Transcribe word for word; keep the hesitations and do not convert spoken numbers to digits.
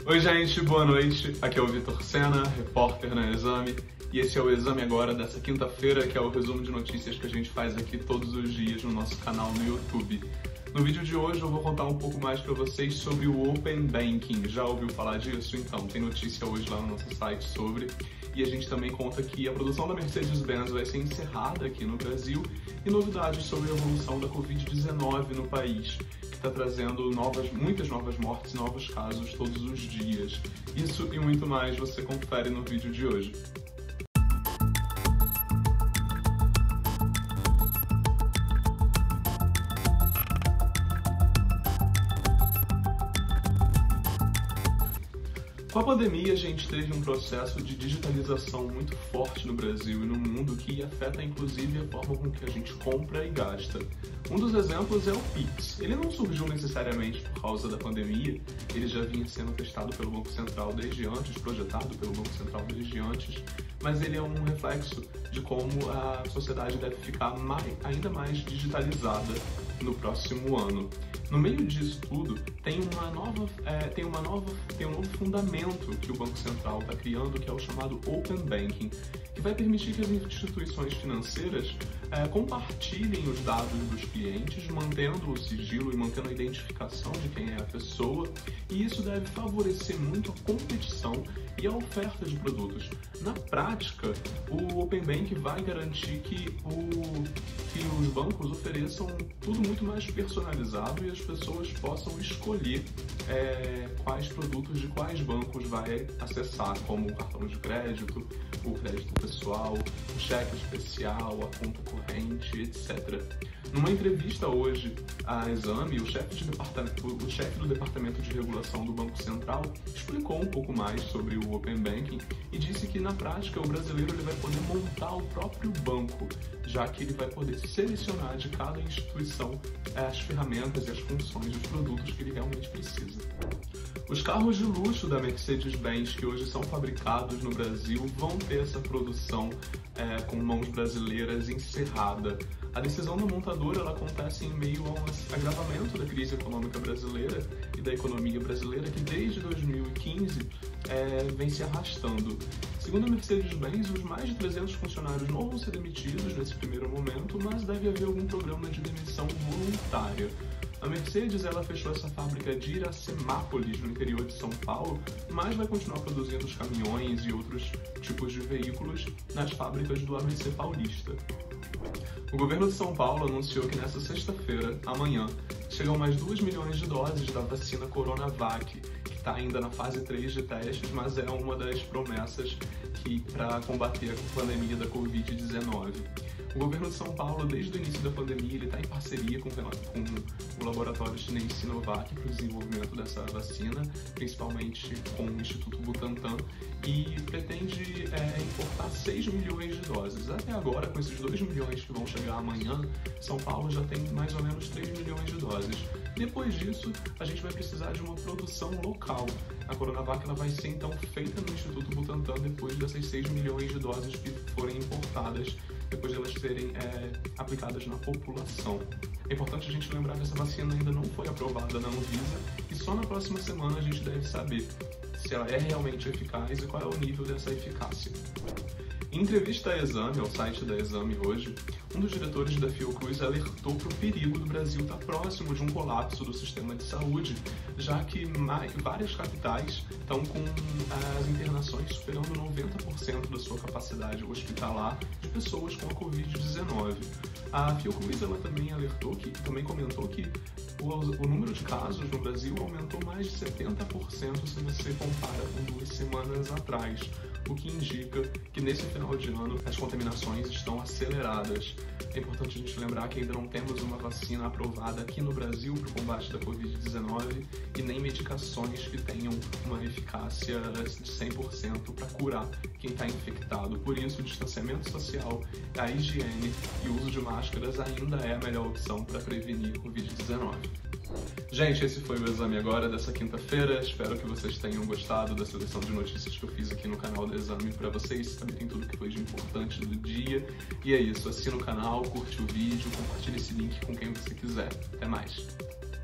Oi gente, boa noite, aqui é o Vitor Sena, repórter na Exame, e esse é o Exame Agora dessa quinta-feira, que é o resumo de notícias que a gente faz aqui todos os dias no nosso canal no YouTube. No vídeo de hoje eu vou contar um pouco mais para vocês sobre o Open Banking. Já ouviu falar disso? Então, tem notícia hoje lá no nosso site sobre, e a gente também conta que a produção da Mercedes-Benz vai ser encerrada aqui no Brasil e novidades sobre a evolução da covid dezenove no país, que está trazendo novas, muitas novas mortes, novos casos todos os dias. Isso e muito mais você confere no vídeo de hoje. Com a pandemia, a gente teve um processo de digitalização muito forte no Brasil e no mundo que afeta inclusive a forma com que a gente compra e gasta. Um dos exemplos é o Pix. Ele não surgiu necessariamente por causa da pandemia, ele já vinha sendo testado pelo Banco Central desde antes, projetado pelo Banco Central desde antes, mas ele é um reflexo de como a sociedade deve ficar mais, ainda mais digitalizada no próximo ano. No meio disso tudo, tem uma nova, é, tem uma nova, tem um novo fundamento que o Banco Central está criando, que é o chamado Open Banking, que vai permitir que as instituições financeiras é, compartilhem os dados dos clientes, mantendo o sigilo e mantendo a identificação de quem é a pessoa, e isso deve favorecer muito a competição e a oferta de produtos. Na prática, o Open Banking vai garantir que, o, que os bancos ofereçam tudo muito mais personalizado e as pessoas possam escolher é, quais produtos de quais bancos vai acessar, como o cartão de crédito, o crédito pessoal, o cheque especial, a conta corrente, etcétera. Numa entrevista hoje à Exame, o chefe, de departamento, o chefe do Departamento de Regulação do Banco Central explicou um pouco mais sobre o Open Banking e disse que, na prática, o brasileiro ele vai poder montar o próprio banco, já que ele vai poder selecionar de cada instituição as ferramentas e as funções dos produtos que ele realmente precisa. Os carros de luxo da Mercedes-Benz, que hoje são fabricados no Brasil, vão ter essa produção é, com mãos brasileiras encerrada. A decisão da montadora ela acontece em meio a um agravamento da crise econômica brasileira e da economia brasileira, que desde dois mil e quinze é, vem se arrastando. Segundo a Mercedes-Benz, os mais de trezentos funcionários não vão ser demitidos nesse primeiro momento, mas deve haver algum programa de demissão voluntária. A Mercedes ela fechou essa fábrica de Iracemápolis, no interior de São Paulo, mas vai continuar produzindo os caminhões e outros tipos de veículos nas fábricas do A B C Paulista. O governo de São Paulo anunciou que nesta sexta-feira, amanhã, chegam mais duas milhões de doses da vacina Coronavac, que está ainda na fase três de testes, mas é uma das promessas para combater a pandemia da covid dezenove. O governo de São Paulo, desde o início da pandemia, ele está em parceria com, com o laboratório chinês Sinovac para o desenvolvimento dessa vacina, principalmente com o Instituto Butantan, e pretende é, importar seis milhões de doses. Até agora, com esses dois milhões que vão chegar amanhã, São Paulo já tem mais ou menos três milhões de doses. Depois disso, a gente vai precisar de uma produção local. A Coronavac ela vai ser então feita no Instituto Butantan depois dessas seis milhões de doses que forem importadas, depois de elas serem é, aplicadas na população. É importante a gente lembrar que essa vacina ainda não foi aprovada na Anvisa e só na próxima semana a gente deve saber se ela é realmente eficaz e qual é o nível dessa eficácia. Em entrevista à Exame, ao site da Exame hoje, um dos diretores da Fiocruz alertou para o perigo do Brasil estar próximo de um colapso do sistema de saúde, já que mais, várias capitais estão com as internações superando noventa por cento da sua capacidade hospitalar de pessoas com a covid dezenove. A Fiocruz ela também alertou, que também comentou que o, o número de casos no Brasil aumentou mais de setenta por cento se você compara com duas semanas atrás, o que indica que nesse final de ano as contaminações estão aceleradas. É importante a gente lembrar que ainda não temos uma vacina aprovada aqui no Brasil para o combate da covid dezenove e nem medicações que tenham uma eficácia de cem por cento para curar quem está infectado. Por isso, o distanciamento social, a higiene e o uso de máscaras ainda é a melhor opção para prevenir a covid dezenove. Gente, esse foi o Exame Agora dessa quinta-feira. Espero que vocês tenham gostado da seleção de notícias que eu fiz aqui no canal do Exame para vocês saberem tudo que foi de importante do dia. E é isso, assina o canal, curte o vídeo, compartilhe esse link com quem você quiser. Até mais!